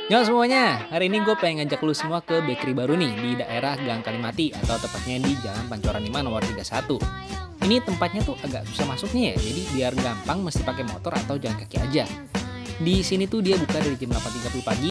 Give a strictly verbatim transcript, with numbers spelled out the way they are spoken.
Yo semuanya, hari ini gue pengen ngajak lu semua ke bakery baru nih di daerah Gang Kalimati atau tepatnya di Jalan Pancoran lima nomor tiga puluh satu. Ini tempatnya tuh agak susah masuknya ya, jadi biar gampang mesti pakai motor atau jalan kaki aja. Di sini tuh dia buka dari jam delapan tiga puluh pagi